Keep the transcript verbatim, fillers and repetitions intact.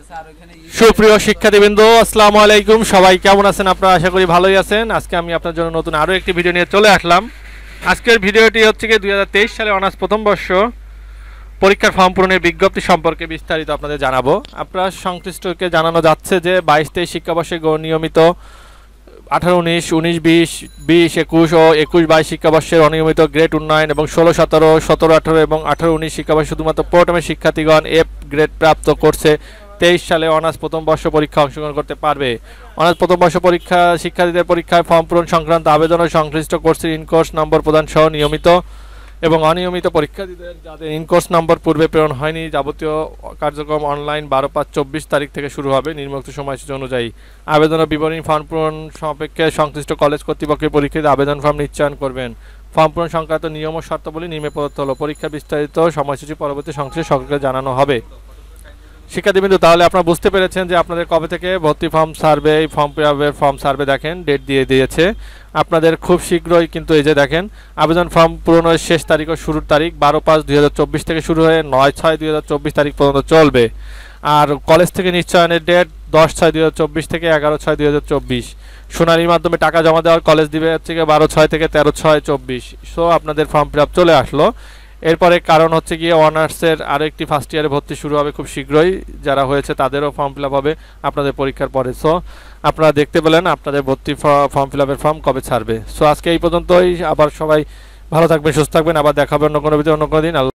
সুপ্রিয় শিক্ষার্থীবৃন্দ, আসসালামু আলাইকুম। সবাই কেমন আছেন? আপনারা আশা করি ভালোই আছেন। আজকে আমি আপনার জন্য নতুন আরও একটি ভিডিও নিয়ে চলে আসলাম। আজকের ভিডিওটি হচ্ছে কি দুই হাজার তেইশ সালে অনার্স প্রথম বর্ষ পরীক্ষার ফর্ম পূরণের বিজ্ঞপ্তি সম্পর্কে বিস্তারিত আপনাদের জানাবো। আপনার সংশ্লিষ্টকে জানানো যাচ্ছে যে বাইশ তেইশ শিক্ষাবর্ষে নিয়মিত আঠারো উনিশ উনিশ বিশ বিশ একুশ ও একুশ বাইশ শিক্ষাবর্ষের অনিয়মিত গ্রেড উন্নয়ন এবং ষোলো সতেরো সতেরো আঠারো এবং আঠারো উনিশ শিক্ষাবর্ষে শুধুমাত্র প্রথমের শিক্ষার্থীগণ এফ গ্রেড প্রাপ্ত করছে তেইশ সালে অনার্স প্রথম বর্ষ পরীক্ষা অংশগ্রহণ করতে পারবে। অনার্স প্রথম বর্ষ পরীক্ষা শিক্ষার্থীদের পরীক্ষায় ফর্ম পূরণ সংক্রান্ত আবেদন ও সংশ্লিষ্ট কোর্সের ইনকোর্স নম্বর প্রদান সহ নিয়মিত এবং অনিয়মিত পরীক্ষার্থীদের যাদের ইনকোর্স নম্বর পূর্বে প্রেরণ হয়নি যাবতীয় কার্যক্রম অনলাইন বারো পাঁচ চব্বিশ তারিখ থেকে শুরু হবে নিম্নোক্ত সময়সূচি অনুযায়ী। আবেদন ও বিবরণী ফর্ম পূরণ সাপেক্ষে সংশ্লিষ্ট কলেজ কর্তৃপক্ষের পরীক্ষিত আবেদন ফর্ম নিশ্চয়ন করবেন। ফর্ম পূরণ সংক্রান্ত নিয়ম ও শর্তাবলী নিম্নে প্রদত্ত হলো। পরীক্ষা বিস্তারিত সময়সূচি পরবর্তী সংশ্লিষ্ট সকলকে জানানো হবে। শিক্ষার্থীবৃন্দ, তাহলে আপনারা বুঝতে পেরেছেন যে আপনাদের কবে থেকে ভর্তি ফর্ম সার্ভে এই ফর্ম ফিল ফর্ম সার্ভে দেখেন ডেট দিয়ে দিয়েছে আপনাদের খুব শীঘ্রই। কিন্তু এই যে দেখেন আবেদন ফর্ম পূরণের শেষ তারিখ ও শুরুর তারিখ বারো পাঁচ দুই হাজার চব্বিশ থেকে শুরু হয়ে নয় ছয় দুই হাজার চব্বিশ তারিখ পর্যন্ত চলবে। আর কলেজ থেকে নিশ্চয়নের ডেট দশ ছয় দুই হাজার চব্বিশ থেকে এগারো ছয় দুই হাজার চব্বিশ। সোনালীর মাধ্যমে টাকা জমা দেওয়ার কলেজ দিবে হচ্ছে বারো ছয় থেকে তেরো ছয় চব্বিশ। সো আপনাদের ফর্ম ফিল আপ চলে আসলো। এরপরে কারণ হচ্ছে গিয়ে অনার্সের আরও একটি ফার্স্ট ইয়ারে ভর্তি শুরু হবে খুব শীঘ্রই। যারা হয়েছে তাদেরও ফর্ম ফিল আপ হবে আপনাদের পরীক্ষার পরে। সো আপনারা দেখতে পেলেন আপনাদের ভর্তি ফর্ম ফিল আপের ফর্ম কবে ছাড়বে। সো আজকে এই পর্যন্তই। আবার সবাই ভালো থাকবেন, সুস্থ থাকবেন। আবার দেখা হবে অন্য কোনো ভিডিও অন্য কোনো দিন।